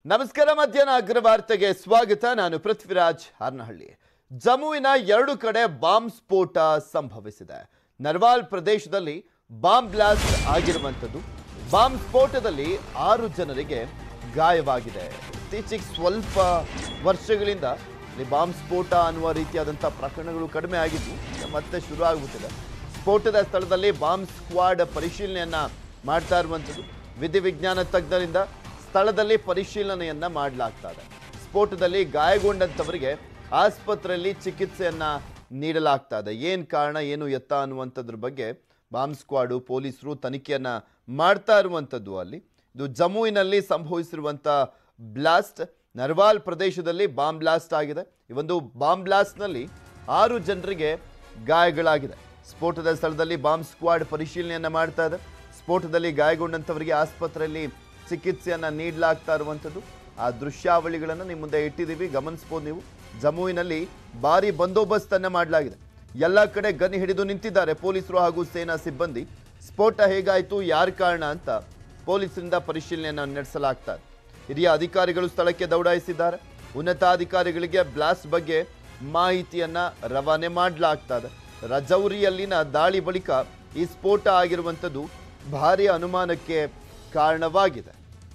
ನಮಸ್ಕಾರ. ಮಧ್ಯಾಹ್ನ ಅಗ್ರವಾರ್ತೆಗೆ ಸ್ವಾಗತ. ನಾನು ಪೃಥ್ವಿರಾಜ್ ಹಾರ್ನಹಳ್ಳಿ. ಜಮ್ಮುವಿನ 2 ಕಡೆ ಬಾಂಬ್ ಸ್ಫೋಟ ಸಂಭವಿಸಿದೆ. ನರ್ವಾಲ್ ಪ್ರದೇಶದಲ್ಲಿ ಬಾಂಬ್ ಬ್ಲಾಸ್ಟ್ ಆಗಿರುವಂತದ್ದು. ಬಾಂಬ್ ಸ್ಫೋಟದಲ್ಲಿ 6 ಜನರಿಗೆ ಗಾಯವಾಗಿದೆ. ಇತ್ತೀಚೆಗೆ ಸ್ವಲ್ಪ ವರ್ಷಗಳಿಂದ ಬಾಂಬ್ ಸ್ಫೋಟ ಅನ್ನುವ ರೀತಿಯಾದಂಥ ಪ್ರಕರಣಗಳು ಕಡಿಮೆ ಆಗಿದ್ದು ಮತ್ತೆ ಶುರು ಆಗಿಬಿಟ್ಟಿದೆ. ಸ್ಫೋಟದ ಸ್ಥಳದಲ್ಲಿ ಬಾಂಬ್ ಸ್ಕ್ವಾಡ್ ಪರಿಶೀಲನೆಯನ್ನ ಮಾಡ್ತಾ ಇರುವಂಥದ್ದು. ವಿಧಿವಿಜ್ಞಾನ ತಜ್ಞರಿಂದ ಸ್ಥಳದಲ್ಲಿ ಪರಿಶೀಲನೆಯನ್ನ ಮಾಡಲಾಗ್ತಾ ಇದೆ. ಸ್ಫೋಟದಲ್ಲಿ ಗಾಯಗೊಂಡಂತವರಿಗೆ ಆಸ್ಪತ್ರೆಯಲ್ಲಿ ಚಿಕಿತ್ಸೆಯನ್ನ ನೀಡಲಾಗ್ತಾ ಇದೆ. ಏನು ಕಾರಣ, ಏನು ಎತ್ತ ಅನ್ನುವಂಥದ್ರ ಬಗ್ಗೆ ಬಾಂಬ್ ಸ್ಕ್ವಾಡು ಪೊಲೀಸರು ತನಿಖೆಯನ್ನ ಮಾಡ್ತಾ ಇರುವಂಥದ್ದು. ಅಲ್ಲಿ ಇದು ಜಮ್ಮುವಿನಲ್ಲಿ ಸಂಭವಿಸಿರುವಂಥ ಬ್ಲಾಸ್ಟ್. ನರ್ವಾಲ್ ಪ್ರದೇಶದಲ್ಲಿ ಬಾಂಬ್ ಬ್ಲಾಸ್ಟ್ ಆಗಿದೆ. ಈ ಒಂದು ಬಾಂಬ್ ಬ್ಲಾಸ್ಟ್ನಲ್ಲಿ 6 ಜನರಿಗೆ ಗಾಯಗಳಾಗಿದೆ. ಸ್ಫೋಟದ ಸ್ಥಳದಲ್ಲಿ ಬಾಂಬ್ ಸ್ಕ್ವಾಡ್ ಪರಿಶೀಲನೆಯನ್ನ ಮಾಡ್ತಾ ಇದೆ. ಸ್ಫೋಟದಲ್ಲಿ ಗಾಯಗೊಂಡಂಥವರಿಗೆ ಆಸ್ಪತ್ರೆಯಲ್ಲಿ ಚಿಕಿತ್ಸೆಯನ್ನ ನೀಡಲಾಗ್ತಾ ಇರುವಂಥದ್ದು. ಆ ದೃಶ್ಯಾವಳಿಗಳನ್ನು ನಿಮ್ಮ ಮುಂದೆ ಇಟ್ಟಿದ್ದೀವಿ, ಗಮನಿಸಬಹುದು ನೀವು. ಜಮ್ಮುವಿನಲ್ಲಿ ಭಾರಿ ಬಂದೋಬಸ್ತನ್ನು ಮಾಡಲಾಗಿದೆ. ಎಲ್ಲ ಕಡೆ ಗನ್ ಹಿಡಿದು ನಿಂತಿದ್ದಾರೆ ಪೊಲೀಸರು ಹಾಗೂ ಸೇನಾ ಸಿಬ್ಬಂದಿ. ಸ್ಫೋಟ ಹೇಗಾಯಿತು, ಯಾರ ಕಾರಣ ಅಂತ ಪೊಲೀಸರಿಂದ ಪರಿಶೀಲನೆಯನ್ನು ನಡೆಸಲಾಗ್ತಾ ಇದೆ. ಹಿರಿಯ ಅಧಿಕಾರಿಗಳು ಸ್ಥಳಕ್ಕೆ ದೌಡಾಯಿಸಿದ್ದಾರೆ. ಉನ್ನತಾಧಿಕಾರಿಗಳಿಗೆ ಬ್ಲಾಸ್ಟ್ ಬಗ್ಗೆ ಮಾಹಿತಿಯನ್ನ ರವಾನೆ ಮಾಡಲಾಗ್ತಾ ಇದೆ. ರಜೌರಿಯಲ್ಲಿನ ದಾಳಿ ಬಳಿಕ ಈ ಸ್ಫೋಟ ಆಗಿರುವಂಥದ್ದು ಭಾರಿ ಅನುಮಾನಕ್ಕೆ ಕಾರಣವಾಗಿದೆ.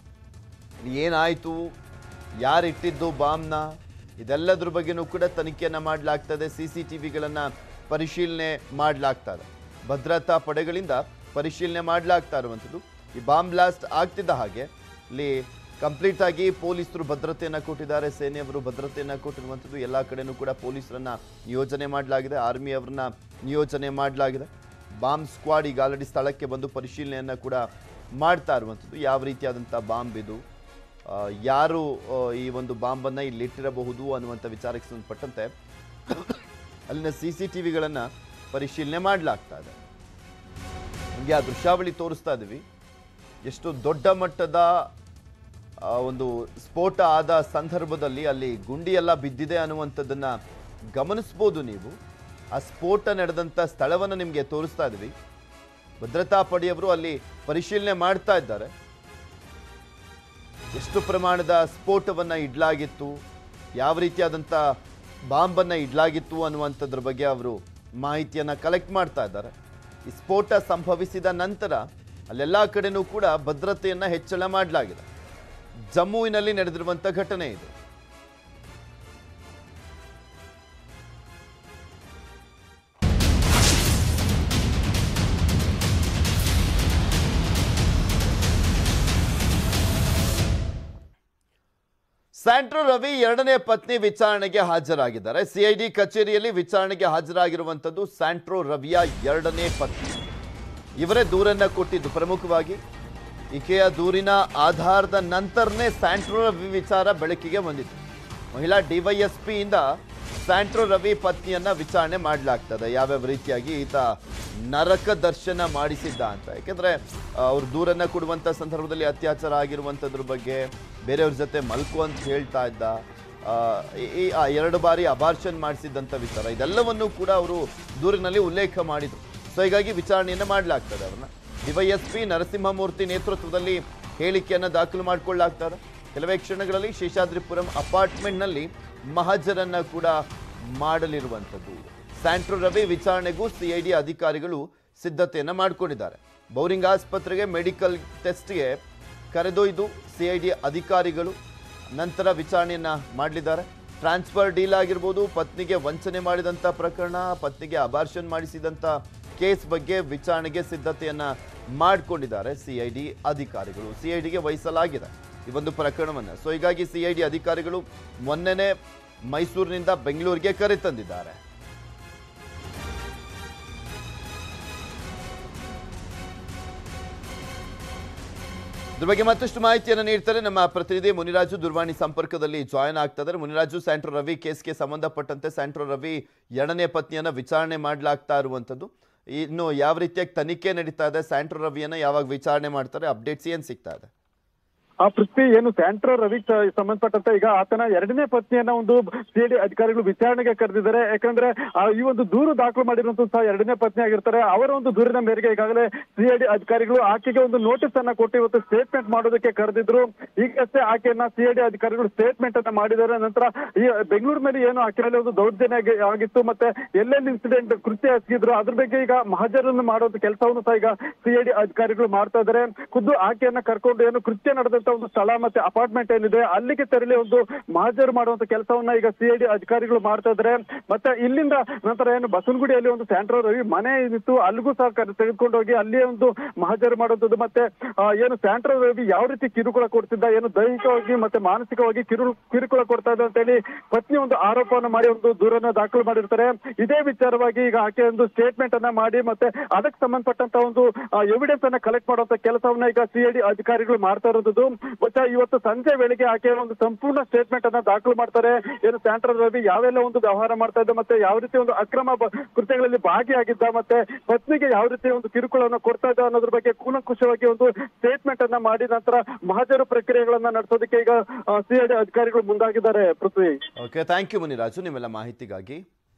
ಏನಾಯಿತು, ಯಾರಿಟ್ಟಿದ್ದು ಬಾಂಬ್ನ, ಇದೆಲ್ಲದ್ರ ಬಗ್ಗೆನೂ ಕೂಡ ತನಿಖೆಯನ್ನು ಮಾಡಲಾಗ್ತದೆ. CCTVಗಳನ್ನು ಪರಿಶೀಲನೆ ಮಾಡಲಾಗ್ತದೆ. ಭದ್ರತಾ ಪಡೆಗಳಿಂದ ಪರಿಶೀಲನೆ ಮಾಡಲಾಗ್ತಾ ಇರುವಂಥದ್ದು. ಈ ಬಾಂಬ್ ಬ್ಲಾಸ್ಟ್ ಆಗ್ತಿದ್ದ ಹಾಗೆ ಇಲ್ಲಿ ಕಂಪ್ಲೀಟ್ ಆಗಿ ಪೊಲೀಸರು ಭದ್ರತೆಯನ್ನು ಕೊಟ್ಟಿದ್ದಾರೆ. ಸೇನೆಯವರು ಭದ್ರತೆಯನ್ನು ಕೊಟ್ಟಿರುವಂಥದ್ದು. ಎಲ್ಲ ಕಡೆನೂ ಕೂಡ ಪೊಲೀಸರನ್ನ ನಿಯೋಜನೆ ಮಾಡಲಾಗಿದೆ, ಆರ್ಮಿಯವರನ್ನ ನಿಯೋಜನೆ ಮಾಡಲಾಗಿದೆ. ಬಾಂಬ್ ಸ್ಕ್ವಾಡ್ ಈಗ ಆಲ್ರೆಡಿ ಸ್ಥಳಕ್ಕೆ ಬಂದು ಪರಿಶೀಲನೆಯನ್ನು ಕೂಡ ಮಾಡ್ತಾ ಇರುವಂಥದ್ದು. ಯಾವ ರೀತಿಯಾದಂಥ ಬಾಂಬ್ ಇದು, ಯಾರು ಈ ಒಂದು ಬಾಂಬನ್ನು ಇಲ್ಲಿ ಇಟ್ಟಿರಬಹುದು ಅನ್ನುವಂಥ ವಿಚಾರಕ್ಕೆ ಸಂಬಂಧಪಟ್ಟಂತೆ ಅಲ್ಲಿನ CCTVಗಳನ್ನು ಪರಿಶೀಲನೆ ಮಾಡಲಾಗ್ತಾ ಇದೆ. ನಮಗೆ ಆ ದೃಶ್ಯಾವಳಿ ತೋರಿಸ್ತಾ ಇದ್ದೀವಿ. ಎಷ್ಟು ದೊಡ್ಡ ಮಟ್ಟದ ಒಂದು ಸ್ಫೋಟ ಆದ ಸಂದರ್ಭದಲ್ಲಿ ಅಲ್ಲಿ ಗುಂಡಿ ಎಲ್ಲ ಬಿದ್ದಿದೆ ಅನ್ನುವಂಥದ್ದನ್ನು ಗಮನಿಸ್ಬೋದು ನೀವು. ಆ ಸ್ಫೋಟ ನಡೆದಂಥ ಸ್ಥಳವನ್ನು ನಿಮಗೆ ತೋರಿಸ್ತಾ ಇದ್ದೀವಿ. ಭದ್ರತಾ ಪಡೆಯವರು ಅಲ್ಲಿ ಪರಿಶೀಲನೆ ಮಾಡ್ತಾ ಇದ್ದಾರೆ. ಎಷ್ಟು ಪ್ರಮಾಣದ ಸ್ಫೋಟವನ್ನು ಇಡಲಾಗಿತ್ತು, ಯಾವ ರೀತಿಯಾದಂಥ ಬಾಂಬನ್ನು ಇಡಲಾಗಿತ್ತು ಅನ್ನುವಂಥದ್ರ ಬಗ್ಗೆ ಅವರು ಮಾಹಿತಿಯನ್ನು ಕಲೆಕ್ಟ್ ಮಾಡ್ತಾ ಇದ್ದಾರೆ. ಈ ಸ್ಫೋಟ ಸಂಭವಿಸಿದ ನಂತರ ಅಲ್ಲೆಲ್ಲ ಕಡೆನೂ ಕೂಡ ಭದ್ರತೆಯನ್ನು ಹೆಚ್ಚಳ ಮಾಡಲಾಗಿದೆ. ಜಮ್ಮುವಿನಲ್ಲಿ ನಡೆದಿರುವಂಥ ಘಟನೆ ಇದು. ಸ್ಯಾಂಟ್ರೋ ರವಿ 2ನೇ ಪತ್ನಿ ವಿಚಾರಣೆಗೆ ಹಾಜರಾಗಿದ್ದಾರೆ. CID ಕಚೇರಿಯಲ್ಲಿ ವಿಚಾರಣೆಗೆ ಹಾಜರಾಗಿರುವಂಥದ್ದು ಸ್ಯಾಂಟ್ರೋ ರವಿಯ 2ನೇ ಪತ್ನಿ. ಇವರೇ ದೂರನ್ನ ಕೊಟ್ಟಿದ್ದು. ಪ್ರಮುಖವಾಗಿ ಈಕೆಯ ದೂರಿನ ಆಧಾರದ ನಂತರನೇ ಸ್ಯಾಂಟ್ರೋ ರವಿ ವಿಚಾರ ಬೆಳಕಿಗೆ ಬಂದಿತ್ತು. ಮಹಿಳಾ DYSP ಇಂದ ಸ್ಯಾಂಟ್ರೋ ರವಿ ಪತ್ನಿಯನ್ನ ವಿಚಾರಣೆ ಮಾಡಲಾಗ್ತದೆ. ಯಾವ್ಯಾವ ರೀತಿಯಾಗಿ ಈತ ನರಕ ದರ್ಶನ ಮಾಡಿಸಿದ್ದ ಅಂತ. ಯಾಕೆಂದ್ರೆ ಅವ್ರು ದೂರನ್ನ ಕೊಡುವಂಥ ಸಂದರ್ಭದಲ್ಲಿ ಅತ್ಯಾಚಾರ ಆಗಿರುವಂಥದ್ರ ಬಗ್ಗೆ, ಬೇರೆಯವ್ರ ಜೊತೆ ಮಲ್ಕು ಅಂತ ಹೇಳ್ತಾ ಇದ್ದ, 2 ಬಾರಿ ಅಬಾರ್ಷನ್ ಮಾಡಿಸಿದ್ದಂಥ ವಿಚಾರ, ಇದೆಲ್ಲವನ್ನೂ ಕೂಡ ಅವರು ದೂರಿನಲ್ಲಿ ಉಲ್ಲೇಖ ಮಾಡಿದರು. ಸೊ ಹೀಗಾಗಿ ವಿಚಾರಣೆಯನ್ನು ಮಾಡಲಾಗ್ತದೆ. ಅವ್ರನ್ನ DYSP ನರಸಿಂಹಮೂರ್ತಿ ನೇತೃತ್ವದಲ್ಲಿ ಹೇಳಿಕೆಯನ್ನು ದಾಖಲು ಮಾಡಿಕೊಳ್ಳಲಾಗ್ತದೆ. ಕೆಲವೇ ಕ್ಷಣಗಳಲ್ಲಿ ಶೇಷಾದ್ರಿಪುರಂ ಅಪಾರ್ಟ್ಮೆಂಟ್ನಲ್ಲಿ ಮಹಜರನ್ನ ಕೂಡ ಮಾಡಲಿರುವಂಥದ್ದು. ಸ್ಯಾಂಟ್ರೋ ರವಿ ವಿಚಾರಣೆಗೂ CID ಅಧಿಕಾರಿಗಳು ಸಿದ್ಧತೆಯನ್ನು ಮಾಡಿಕೊಂಡಿದ್ದಾರೆ. ಬೌರಿಂಗ್ ಆಸ್ಪತ್ರೆಗೆ ಮೆಡಿಕಲ್ ಟೆಸ್ಟ್ಗೆ ಕರೆದೊಯ್ದು CID ಅಧಿಕಾರಿಗಳು ನಂತರ ವಿಚಾರಣೆಯನ್ನ ಮಾಡಲಿದ್ದಾರೆ. ಟ್ರಾನ್ಸ್ಫರ್ ಡೀಲ್ ಆಗಿರ್ಬೋದು, ಪತ್ನಿಗೆ ವಂಚನೆ ಮಾಡಿದಂಥ ಪ್ರಕರಣ, ಪತ್ನಿಗೆ ಅಬಾರ್ಷನ್ ಮಾಡಿಸಿದಂಥ ಕೇಸ್ ಬಗ್ಗೆ ವಿಚಾರಣೆಗೆ ಸಿದ್ಧತೆಯನ್ನ ಮಾಡಿಕೊಂಡಿದ್ದಾರೆ CID ಅಧಿಕಾರಿಗಳು. CIDಗೆ ವಹಿಸಲಾಗಿದೆ ಈ ಒಂದು ಪ್ರಕರಣವನ್ನು. ಸೊ ಹೀಗಾಗಿ CID ಅಧಿಕಾರಿಗಳು ಮೊನ್ನೆನೇ ಮೈಸೂರಿನಿಂದ ಬೆಂಗಳೂರಿಗೆ ಕರೆತಂದಿದ್ದಾರೆ. ಇದ್ರ ಬಗ್ಗೆ ಮತ್ತಷ್ಟು ಮಾಹಿತಿಯನ್ನು ನೀಡ್ತಾರೆ ನಮ್ಮ ಪ್ರತಿನಿಧಿ ಮುನಿರಾಜು. ದೂರವಾಣಿ ಸಂಪರ್ಕದಲ್ಲಿ ಜಾಯಿನ್ ಆಗ್ತಾ ಇದ್ದಾರೆ. ಮುನಿರಾಜು, ಸ್ಯಾಂಟ್ರೋ ರವಿ ಕೇಸ್ಗೆ ಸಂಬಂಧಪಟ್ಟಂತೆ ಸ್ಯಾಂಟ್ರೋ ರವಿ 2ನೇ ಪತ್ನಿಯನ್ನ ವಿಚಾರಣೆ ಮಾಡಲಾಗ್ತಾ ಇರುವಂಥದ್ದು. ಇನ್ನು ಯಾವ ರೀತಿಯಾಗಿ ತನಿಖೆ ನಡೀತಾ ಇದೆ, ಸ್ಯಾಂಟ್ರೋ ರವಿಯನ್ನ ಯಾವಾಗ ವಿಚಾರಣೆ ಮಾಡ್ತಾರೆ, ಅಪ್ಡೇಟ್ಸ್ ಏನು ಸಿಗ್ತಾ ಇದೆ? ಆ ಪೃಥ್ವಿ ಏನು ಸ್ಯಾಂಟ್ರೋ ರವಿ ಸಂಬಂಧಪಟ್ಟಂತೆ ಈಗ ಆತನ ಎರಡನೇ ಪತ್ನಿಯನ್ನ ಒಂದು ಸಿಐಡಿ ಅಧಿಕಾರಿಗಳು ವಿಚಾರಣೆಗೆ ಕರೆದಿದ್ದಾರೆ. ಯಾಕಂದ್ರೆ ಈ ಒಂದು ದೂರು ದಾಖಲು ಮಾಡಿರುವಂತ ಸಹ ಎರಡನೇ ಪತ್ನಿ ಆಗಿರ್ತಾರೆ. ಅವರ ಒಂದು ದೂರಿನ ಮೇರೆಗೆ ಈಗಾಗಲೇ ಸಿಐಡಿ ಅಧಿಕಾರಿಗಳು ಆಕೆಗೆ ಒಂದು ನೋಟಿಸ್ ಅನ್ನ ಕೊಟ್ಟು ಇವತ್ತು ಸ್ಟೇಟ್ಮೆಂಟ್ ಮಾಡೋದಕ್ಕೆ ಕರೆದಿದ್ರು. ಈಗಷ್ಟೇ ಆಕೆಯನ್ನ ಸಿಐಡಿ ಅಧಿಕಾರಿಗಳು ಸ್ಟೇಟ್ಮೆಂಟ್ ಅನ್ನ ಮಾಡಿದ್ದಾರೆ. ನಂತರ ಈ ಬೆಂಗಳೂರು ಮೇಲೆ ಏನು ಆಕೆ ಮೇಲೆ ಒಂದು ದೌರ್ಜನ್ಯ ಆಗಿತ್ತು, ಮತ್ತೆ ಎಲ್ಲೆಲ್ಲಿ ಇನ್ಸಿಡೆಂಟ್ ಕೃತ್ಯ ಎಸಗಿದ್ರು ಅದ್ರ ಬಗ್ಗೆ ಈಗ ಮಹಜರನ್ನು ಮಾಡುವಂತ ಕೆಲಸವನ್ನು ಸಹ ಈಗ ಸಿಐಡಿ ಅಧಿಕಾರಿಗಳು ಮಾಡ್ತಾ ಇದ್ದಾರೆ. ಖುದ್ದು ಆಕೆಯನ್ನ ಕರ್ಕೊಂಡು ಏನು ಕೃತ್ಯ ನಡೆದಂತ ಒಂದು ಸ್ಥಳ ಮತ್ತೆ ಅಪಾರ್ಟ್ಮೆಂಟ್ ಏನಿದೆ ಅಲ್ಲಿಗೆ ತೆರಳಿ ಒಂದು ಮಹಜರು ಮಾಡುವಂತ ಕೆಲಸವನ್ನ ಈಗ ಸಿಐಡಿ ಅಧಿಕಾರಿಗಳು ಮಾಡ್ತಾ ಇದ್ದಾರೆ. ಮತ್ತೆ ಇಲ್ಲಿಂದ ನಂತರ ಏನು ಬಸವನಗುಡಿಯಲ್ಲಿ ಒಂದು ಸ್ಯಾಂಟ್ರೋ ರವಿ ಮನೆ ಏನಿತ್ತು ಅಲ್ಲಿಗೂ ಸಹ ತೆಗೆದುಕೊಂಡು ಹೋಗಿ ಅಲ್ಲಿಯೇ ಒಂದು ಮಹಜರು ಮಾಡುವಂಥದ್ದು. ಮತ್ತೆ ಏನು ಸ್ಯಾಂಟ್ರೋ ರವಿ ಯಾವ ರೀತಿ ಕಿರುಕುಳ ಕೊಡ್ತಿದ್ದ, ಏನು ದೈಹಿಕವಾಗಿ ಮತ್ತೆ ಮಾನಸಿಕವಾಗಿ ಕಿರುಕುಳ ಕೊಡ್ತಾ ಇದ್ದ ಅಂತ ಹೇಳಿ ಪತ್ನಿ ಒಂದು ಆರೋಪವನ್ನು ಮಾಡಿ ಒಂದು ದೂರನ್ನ ದಾಖಲು ಮಾಡಿರ್ತಾರೆ. ಇದೇ ವಿಚಾರವಾಗಿ ಈಗ ಆಕೆ ಒಂದು ಸ್ಟೇಟ್ಮೆಂಟ್ ಅನ್ನ ಮಾಡಿ ಮತ್ತೆ ಅದಕ್ಕೆ ಸಂಬಂಧಪಟ್ಟಂತ ಒಂದು ಎವಿಡೆನ್ಸ್ ಅನ್ನ ಕಲೆಕ್ಟ್ ಮಾಡುವಂತ ಕೆಲಸವನ್ನ ಈಗ ಸಿಐಡಿ ಅಧಿಕಾರಿಗಳು ಮಾಡ್ತಾ ಇರೋದು. ಇವತ್ತು ಸಂಜೆ ವೇಳೆಗೆ ಆಕೆ ಒಂದು ಸಂಪೂರ್ಣ ಸ್ಟೇಟ್ಮೆಂಟ್ ಅನ್ನ ದಾಖಲು ಮಾಡ್ತಾರೆ. ಏನು ಸ್ಯಾಂಟ್ರೋ ರವಿ ಯಾವೆಲ್ಲ ಒಂದು ವ್ಯವಹಾರ ಮಾಡ್ತಾ ಇದ್ದ, ಮತ್ತೆ ಯಾವ ರೀತಿ ಒಂದು ಅಕ್ರಮ ಕೃತ್ಯಗಳಲ್ಲಿ ಭಾಗಿಯಾಗಿದ್ದ, ಮತ್ತೆ ಪತ್ನಿಗೆ ಯಾವ ರೀತಿ ಒಂದು ಕಿರುಕುಳವನ್ನು ಕೊಡ್ತಾ ಇದ್ದ ಅನ್ನೋದ್ರ ಬಗ್ಗೆ ಕೂಲಂಕುಷವಾಗಿ ಒಂದು ಸ್ಟೇಟ್ಮೆಂಟ್ ಅನ್ನ ಮಾಡಿ ನಂತರ ಮಹಜರು ಪ್ರಕ್ರಿಯೆಗಳನ್ನ ನಡೆಸೋದಕ್ಕೆ ಈಗ ಸಿಐಡಿ ಅಧಿಕಾರಿಗಳು ಮುಂದಾಗಿದ್ದಾರೆ. Prithvi. Okay, thank you Muniraju ನಿಮ್ಮೆಲ್ಲ ಮಾಹಿತಿಗಾಗಿ.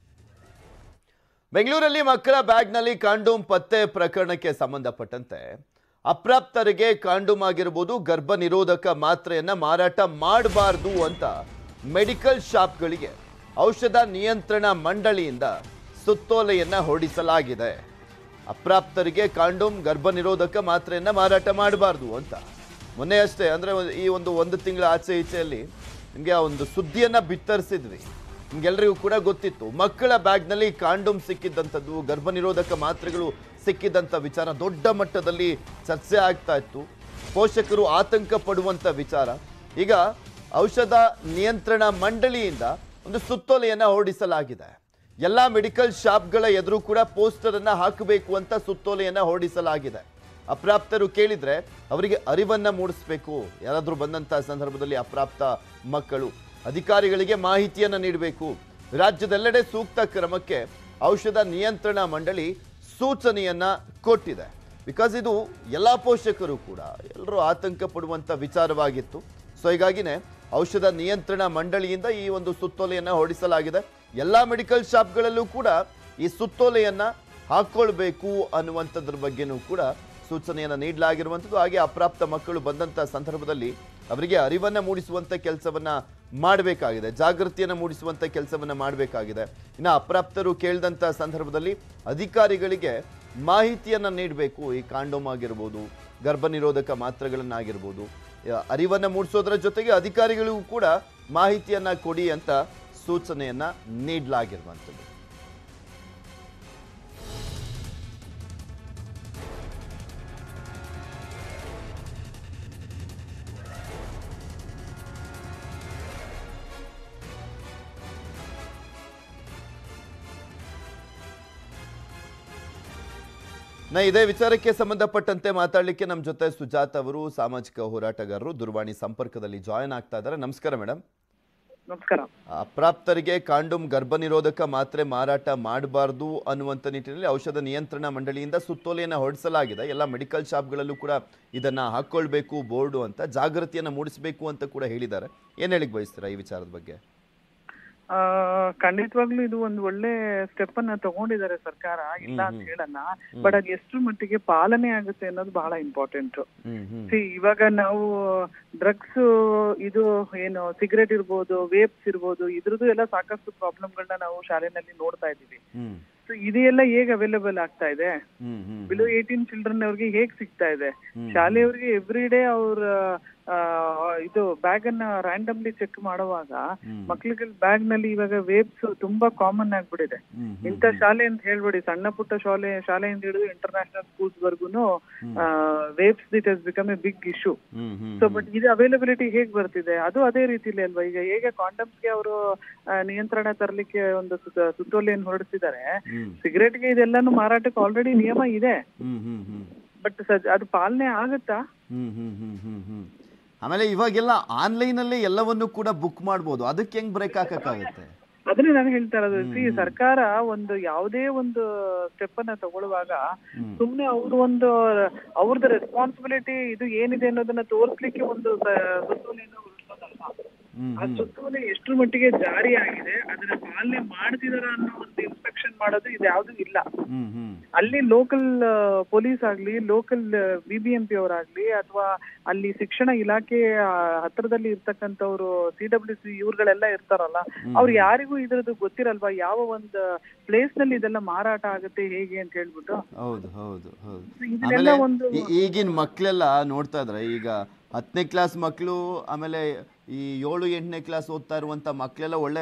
ಬೆಂಗಳೂರಲ್ಲಿ ಮಕ್ಕಳ ಬ್ಯಾಗ್ನಲ್ಲಿ ಕಾಂಡೋಮ್ ಪತ್ತೆ ಪ್ರಕರಣಕ್ಕೆ ಸಂಬಂಧಪಟ್ಟಂತೆ ಅಪ್ರಾಪ್ತರಿಗೆ ಕಾಂಡೋಮ್ ಆಗಿರಬಹುದು ಗರ್ಭ ನಿರೋಧಕ ಮಾತ್ರೆಯನ್ನ ಮಾರಾಟ ಮಾಡಬಾರದು ಅಂತ ಮೆಡಿಕಲ್ ಶಾಪ್ಗಳಿಗೆ ಔಷಧ ನಿಯಂತ್ರಣ ಮಂಡಳಿಯಿಂದ ಸುತ್ತೋಲೆಯನ್ನ ಹೊರಡಿಸಲಾಗಿದೆ. ಅಪ್ರಾಪ್ತರಿಗೆ ಕಾಂಡೋಮ್ ಗರ್ಭ ನಿರೋಧಕ ಮಾತ್ರೆಯನ್ನ ಮಾರಾಟ ಮಾಡಬಾರ್ದು ಅಂತ ಮೊನ್ನೆ ಅಷ್ಟೇ ಅಂದ್ರೆ ಈ ಒಂದು ತಿಂಗಳ ಆಚೆ ಈಚೆಯಲ್ಲಿ ನಿಮಗೆ ಆ ಒಂದು ಸುದ್ದಿಯನ್ನ ಬಿತ್ತರಿಸಿದ್ವಿ. ನಿಮ್ಗೆಲ್ಲರಿಗೂ ಕೂಡ ಗೊತ್ತಿತ್ತು, ಮಕ್ಕಳ ಬ್ಯಾಗ್ನಲ್ಲಿ ಕಾಂಡೋಮ್ ಸಿಕ್ಕಿದ್ದಂಥದ್ದು, ಗರ್ಭ ನಿರೋಧಕ ಮಾತ್ರೆಗಳು ಸಿಕ್ಕಿದಂಥ ವಿಚಾರ ದೊಡ್ಡ ಮಟ್ಟದಲ್ಲಿ ಚರ್ಚೆ ಆಗ್ತಾ ಇತ್ತು. ಪೋಷಕರು ಆತಂಕ ಪಡುವಂಥ ವಿಚಾರ. ಈಗ ಔಷಧ ನಿಯಂತ್ರಣ ಮಂಡಳಿಯಿಂದ ಒಂದು ಸುತ್ತೋಲೆಯನ್ನು ಹೊರಡಿಸಲಾಗಿದೆ. ಎಲ್ಲ ಮೆಡಿಕಲ್ ಶಾಪ್ಗಳ ಎದುರು ಕೂಡ ಪೋಸ್ಟರ್ ಅನ್ನ ಹಾಕಬೇಕು ಅಂತ ಸುತ್ತೋಲೆಯನ್ನು ಹೊರಡಿಸಲಾಗಿದೆ. ಅಪ್ರಾಪ್ತರು ಕೇಳಿದ್ರೆ ಅವರಿಗೆ ಅರಿವನ್ನ ಮೂಡಿಸಬೇಕು. ಯಾರಾದರೂ ಬಂದಂಥ ಸಂದರ್ಭದಲ್ಲಿ ಅಪ್ರಾಪ್ತ ಮಕ್ಕಳು ಅಧಿಕಾರಿಗಳಿಗೆ ಮಾಹಿತಿಯನ್ನು ನೀಡಬೇಕು. ರಾಜ್ಯದೆಲ್ಲೆಡೆ ಸೂಕ್ತ ಕ್ರಮಕ್ಕೆ ಔಷಧ ನಿಯಂತ್ರಣ ಮಂಡಳಿ ಸೂಚನೆಯನ್ನ ಕೊಟ್ಟಿದೆ. ಬಿಕಾಸ್ ಇದು ಎಲ್ಲ ಪೋಷಕರು ಕೂಡ ಎಲ್ಲರೂ ಆತಂಕ ಪಡುವಂಥ ವಿಚಾರವಾಗಿತ್ತು. ಸೊ ಹೀಗಾಗಿನೇ ಔಷಧ ನಿಯಂತ್ರಣ ಮಂಡಳಿಯಿಂದ ಈ ಒಂದು ಸುತ್ತೋಲೆಯನ್ನು ಹೊರಡಿಸಲಾಗಿದೆ. ಎಲ್ಲ ಮೆಡಿಕಲ್ ಶಾಪ್ಗಳಲ್ಲೂ ಕೂಡ ಈ ಸುತ್ತೋಲೆಯನ್ನು ಹಾಕ್ಕೊಳ್ಬೇಕು ಅನ್ನುವಂಥದ್ರ ಬಗ್ಗೆನೂ ಕೂಡ ಸೂಚನೆಯನ್ನು ನೀಡಲಾಗಿರುವಂಥದ್ದು. ಹಾಗೆ ಅಪ್ರಾಪ್ತ ಮಕ್ಕಳು ಬಂದಂಥ ಸಂದರ್ಭದಲ್ಲಿ ಅವರಿಗೆ ಅರಿವನ್ನು ಮೂಡಿಸುವಂಥ ಕೆಲಸವನ್ನು ಮಾಡಬೇಕಾಗಿದೆ, ಜಾಗೃತಿಯನ್ನು ಮೂಡಿಸುವಂಥ ಕೆಲಸವನ್ನು ಮಾಡಬೇಕಾಗಿದೆ. ಇನ್ನು ಅಪ್ರಾಪ್ತರು ಕೇಳಿದಂಥ ಸಂದರ್ಭದಲ್ಲಿ ಅಧಿಕಾರಿಗಳಿಗೆ ಮಾಹಿತಿಯನ್ನು ನೀಡಬೇಕು. ಈ ಕಾಂಡೋಮ್ ಆಗಿರ್ಬೋದು, ಗರ್ಭ ನಿರೋಧಕ ಮಾತ್ರೆಗಳನ್ನಾಗಿರ್ಬೋದು, ಅರಿವನ್ನು ಮೂಡಿಸೋದ್ರ ಜೊತೆಗೆ ಅಧಿಕಾರಿಗಳಿಗೂ ಕೂಡ ಮಾಹಿತಿಯನ್ನು ಕೊಡಿ ಅಂತ ಸೂಚನೆಯನ್ನು ನೀಡಲಾಗಿರುವಂಥದ್ದು. ಇದೇ ವಿಚಾರಕ್ಕೆ ಸಂಬಂಧಪಟ್ಟಂತೆ ಮಾತಾಡಲಿಕ್ಕೆ ನಮ್ಮ ಜೊತೆ ಸುಜಾತ್ ಅವರು, ಸಾಮಾಜಿಕ ಹೋರಾಟಗಾರರು, ದೂರವಾಣಿ ಸಂಪರ್ಕದಲ್ಲಿ ಜಾಯಿನ್ ಆಗ್ತಾ ಇದ್ದಾರೆ. ನಮಸ್ಕಾರ ಮೇಡಮ್. ನಮಸ್ಕಾರ. ಅಪ್ರಾಪ್ತರಿಗೆ ಕಾಂಡೋಮ್ ಗರ್ಭ ನಿರೋಧಕ ಮಾತ್ರೆ ಮಾರಾಟ ಮಾಡಬಾರ್ದು ಅನ್ನುವಂಥ ನಿಟ್ಟಿನಲ್ಲಿ ಔಷಧ ನಿಯಂತ್ರಣ ಮಂಡಳಿಯಿಂದ ಸುತ್ತೋಲೆಯನ್ನು ಹೊರಡಿಸಲಾಗಿದೆ. ಎಲ್ಲ ಮೆಡಿಕಲ್ ಶಾಪ್ಗಳಲ್ಲೂ ಕೂಡ ಇದನ್ನ ಹಾಕೊಳ್ಬೇಕು ಬೋರ್ಡು ಅಂತ, ಜಾಗೃತಿಯನ್ನು ಮೂಡಿಸಬೇಕು ಅಂತ ಕೂಡ ಹೇಳಿದ್ದಾರೆ. ಏನ್ ಹೇಳಿಕ್ ಬಯಸ್ತೀರಾ ಈ ವಿಚಾರದ ಬಗ್ಗೆ? ಖಂಡಿತವಾಗ್ಲೂ ಇದು ಒಂದು ಒಳ್ಳೆ ಸ್ಟೆಪ್ ಅನ್ನ ತಗೊಂಡಿದ್ದಾರೆ ಸರ್ಕಾರ, ಇಲ್ಲ ಅಂತ ಹೇಳಲ್ಲ. ಬಟ್ ಅದು ಎಷ್ಟು ಮಟ್ಟಿಗೆ ಪಾಲನೆ ಆಗುತ್ತೆ ಅನ್ನೋದು ಬಹಳ ಇಂಪಾರ್ಟೆಂಟ್. ಇವಾಗ ನಾವು ಡ್ರಗ್ಸ್ ಇದು ಏನು ಸಿಗರೇಟ್ ಇರ್ಬೋದು, ವೇಪ್ಸ್ ಇರ್ಬೋದು, ಇದ್ರದ್ದು ಎಲ್ಲ ಸಾಕಷ್ಟು ಪ್ರಾಬ್ಲಮ್ಗಳನ್ನ ನಾವು ಶಾಲೆನಲ್ಲಿ ನೋಡ್ತಾ ಇದೀವಿ. ಸೊ ಇದೆಲ್ಲ ಹೇಗ್ ಅವೈಲೇಬಲ್ ಆಗ್ತಾ ಇದೆ? ಬಿಲೋ 18 ಚಿಲ್ಡ್ರನ್ ಅವ್ರಿಗೆ ಹೇಗ್ ಸಿಗ್ತಾ ಇದೆ? ಶಾಲೆಯವ್ರಿಗೆ ಎವ್ರಿ ಡೇ ಅವ್ರ ಇದು ಬ್ಯಾಗ್ ಅನ್ನ ರ್ಯಾಂಡಮ್ಲಿ ಚೆಕ್ ಮಾಡುವಾಗ ಮಕ್ಳಿಗೆ ಬ್ಯಾಗ್ ನಲ್ಲಿ ಇವಾಗ ವೇಬ್ಸ್ ತುಂಬಾ ಕಾಮನ್ ಆಗ್ಬಿಟ್ಟಿದೆ. ಇಂಥ ಶಾಲೆ ಅಂತ ಹೇಳ್ಬೇಡಿ, ಸಣ್ಣ ಪುಟ್ಟ ಶಾಲೆಯಿಂದ ಹಿಡಿದು ಇಂಟರ್ನ್ಯಾಷನಲ್ ಸ್ಕೂಲ್ಸ್ ವರ್ಗುನು ವೇಬ್ಸ್ it has become a big issue. So but ಇದು ಅವೈಲಬಿಲಿಟಿ ಹೇಗ್ ಬರ್ತಿದೆ? ಅದು ಅದೇ ರೀತಿಲಿ ಅಲ್ವಾ? ಈಗ ಹೇಗೆ ಕಾಂಡಮ್ಸ್ಗೆ ಅವರು ನಿಯಂತ್ರಣ ತರಲಿಕ್ಕೆ ಒಂದು ಸುತ್ತೋಲೆಯನ್ನು ಹೊರಡಿಸಿದ್ದಾರೆ, ಸಿಗರೇಟ್ಗೆ ಇದೆಲ್ಲಾನು ಮಾರಾಟಕ್ಕೆ ಆಲ್ರೆಡಿ ನಿಯಮ ಇದೆ. ಬಟ್ ಅದು ಪಾಲನೆ ಆಗುತ್ತಾ? ಆಮೇಲೆ ಇವಾಗೆಲ್ಲ ಆನ್ಲೈನ್ ಅಲ್ಲೇ ಎಲ್ಲವನ್ನು ಕೂಡ ಬುಕ್ ಮಾಡಬಹುದು, ಅದಕ್ಕೆ ಹೆಂಗ್ ಬ್ರೇಕ್ ಹಾಕಕ್ಕಾಗುತ್ತೆ? ಅದನ್ನೇ ನಾನು ಹೇಳ್ತಾ ಇರೋದು. ಸರ್ಕಾರ ಒಂದು ಯಾವುದೇ ಒಂದು ಸ್ಟೆಪ್ ಅನ್ನ ತಗೊಳ್ಳುವಾಗ ಸುಮ್ನೆ ಅವರು ಒಂದು ಅವ್ರದ್ದು ರೆಸ್ಪಾನ್ಸಿಬಿಲಿಟಿ ಇದು ಏನಿದೆ ಅನ್ನೋದನ್ನ ತೋರಿಸ್ಲಿಕ್ಕೆ ಒಂದು ಸುತ್ತೋಲೆಯನ್ನು ಹೊರಡಿಸೋದಲ್ಲ. ಆ ಸುತ್ತೋಲೆ ಎಷ್ಟರ ಮಟ್ಟಿಗೆ ಜಾರಿ ಆಗಿದೆ, ಅದನ್ನ ಪಾಲನೆ ಮಾಡ್ತಿದಾರ ಅನ್ನೋ ಒಂದು ಇನ್ಸ್ಪೆಕ್ಷನ್ ಮಾಡೋದು ಇದು ಯಾವ್ದು ಇಲ್ಲ. ಅಲ್ಲಿ ಲೋಕಲ್ ಪೊಲೀಸ್ ಆಗ್ಲಿ, ಲೋಕಲ್ BBMP ಅವರಾಗ್ಲಿ, ಅಥವಾ ಅಲ್ಲಿ ಶಿಕ್ಷಣ ಇಲಾಖೆ ಹತ್ರದಲ್ಲಿ ಇರ್ತಕ್ಕಂಥವ್ರು CWC ಇವ್ರುಗಳೆಲ್ಲ ಇರ್ತಾರಲ್ಲ, ಅವ್ರು ಯಾರಿಗೂ ಇದ್ರದ್ದು ಗೊತ್ತಿರಲ್ವಾ ಯಾವ ಒಂದು ಪ್ಲೇಸ್ ನಲ್ಲಿ ಇದೆಲ್ಲ ಮಾರಾಟ ಆಗುತ್ತೆ ಹೇಗೆ ಅಂತ ಹೇಳ್ಬಿಟ್ಟು. ಹೌದು ಹೌದು ಹೌದು. ಈಗಿನ ಮಕ್ಳೆಲ್ಲ ನೋಡ್ತಾ ಇದ್ರೆ, ಈಗ 10ನೇ ಕ್ಲಾಸ್ ಮಕ್ಕಳು, ಆಮೇಲೆ ಈ 7-8ನೇ ಕ್ಲಾಸ್ ಓದ್ತಾ ಇರುವಂತ ಮಕ್ಕಳೆಲ್ಲ ಒಳ್ಳೆ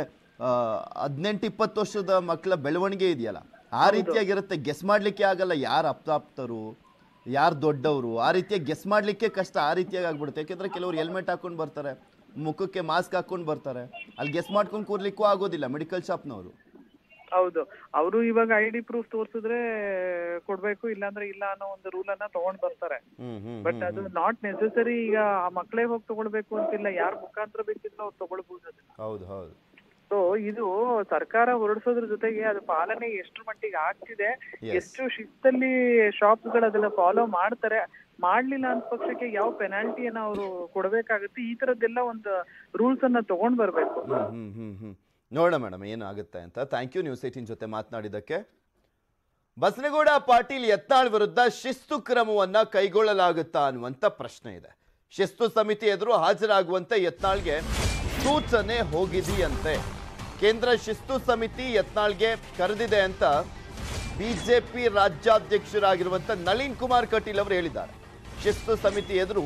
18-20 ವರ್ಷದ ಮಕ್ಕಳ ಬೆಳವಣಿಗೆ ಇದೆಯಲ್ಲ, ಆ ರೀತಿಯಾಗಿರುತ್ತೆ. ಗೆಸ್ ಮಾಡ್ಲಿಕ್ಕೆ ಆಗಲ್ಲ ಯಾರು ಅಪ್ತಾಪ್ತರು ಯಾರು ದೊಡ್ಡವರು, ಆ ರೀತಿಯಾಗಿ ಗೆಸ್ ಮಾಡ್ಲಿಕ್ಕೆ ಕಷ್ಟ. ಆ ರೀತಿಯಾಗಿ ಆಗ್ಬಿಡುತ್ತೆ. ಯಾಕೆಂದ್ರೆ ಕೆಲವರು ಹೆಲ್ಮೆಟ್ ಹಾಕೊಂಡು ಬರ್ತಾರೆ, ಮುಖಕ್ಕೆ ಮಾಸ್ಕ್ ಹಾಕೊಂಡು ಬರ್ತಾರೆ, ಅಲ್ಲಿ ಗೆಸ್ ಮಾಡ್ಕೊಂಡು ಕೂರ್ಲಿಕ್ಕೂ ಆಗೋದಿಲ್ಲ ಮೆಡಿಕಲ್ ಶಾಪ್ನವರು. ಹೌದು, ಅವರು ಇವಾಗ ID ಪ್ರೂಫ್ ತೋರ್ಸಿದ್ರೆ ಕೊಡ್ಬೇಕು, ಇಲ್ಲಾಂದ್ರೆ ಇಲ್ಲ ಅನ್ನೋ ಒಂದು ರೂಲ್ ಅನ್ನ ತಗೊಂಡ್ ಬರ್ತಾರೆ. ಬಟ್ ಅದು ನಾಟ್ ನೆಸೆಸರಿ. ಈಗ ಆ ಮಕ್ಕಳೇ ಹೋಗಿ ತಗೊಳ್ಬೇಕು ಅಂತಿಲ್ಲ, ಯಾರ ಮುಖಾಂತರ ಬೇಕಿದ್ರು ಅವ್ರು ತಗೊಳ್ಬಹುದು. ಹೌದು ಹೌದು. ಸೊ ಇದು ಸರ್ಕಾರ ಹೊರಡಿಸೋದ್ರ ಜೊತೆಗೆ ಅದು ಪಾಲನೆ ಎಷ್ಟ್ರ ಮಟ್ಟಿಗೆ ಆಗ್ತಿದೆ, ಎಷ್ಟು ಶಿಸ್ತಲ್ಲಿ ಶಾಪ್ಸ್ ಗಳು ಅದೆಲ್ಲ ಫಾಲೋ ಮಾಡ್ತಾರೆ, ಮಾಡ್ಲಿಲ್ಲ ಅಂತ ಪಕ್ಷಕ್ಕೆ ಯಾವ ಪೆನಾಲ್ಟಿಯನ್ನ ಅವರು ಕೊಡ್ಬೇಕಾಗುತ್ತೆ, ಈ ತರದ್ದೆಲ್ಲ ಒಂದು ರೂಲ್ಸ್ ಅನ್ನ ತಗೊಂಡ್ ಬರ್ಬೇಕು. ನೋಡೋಣ ಮೇಡಮ್ ಏನಾಗುತ್ತೆ ಅಂತ. ಥ್ಯಾಂಕ್ ಯು ನ್ಯೂಸ್ 18 ಜೊತೆ ಮಾತನಾಡಿದ್ದಕ್ಕೆ. ಬಸನಗೌಡ ಪಾಟೀಲ್ ಯತ್ನಾಳ್ ವಿರುದ್ಧ ಶಿಸ್ತು ಕ್ರಮವನ್ನ ಕೈಗೊಳ್ಳಲಾಗುತ್ತಾ ಅನ್ನುವಂಥ ಪ್ರಶ್ನೆ ಇದೆ. ಶಿಸ್ತು ಸಮಿತಿ ಎದುರು ಹಾಜರಾಗುವಂತೆ ಯತ್ನಾಳ್ಗೆ ಸೂಚನೆ ಹೋಗಿದೆಯಂತೆ. ಕೇಂದ್ರ ಶಿಸ್ತು ಸಮಿತಿ ಯತ್ನಾಳ್ಗೆ ಕರೆದಿದೆ ಅಂತ ಬಿಜೆಪಿ ರಾಜ್ಯಾಧ್ಯಕ್ಷರಾಗಿರುವಂಥ ನಳಿನ್ ಕುಮಾರ್ ಕಟೀಲ್ ಅವರು ಹೇಳಿದ್ದಾರೆ. ಶಿಸ್ತು ಸಮಿತಿ ಎದುರು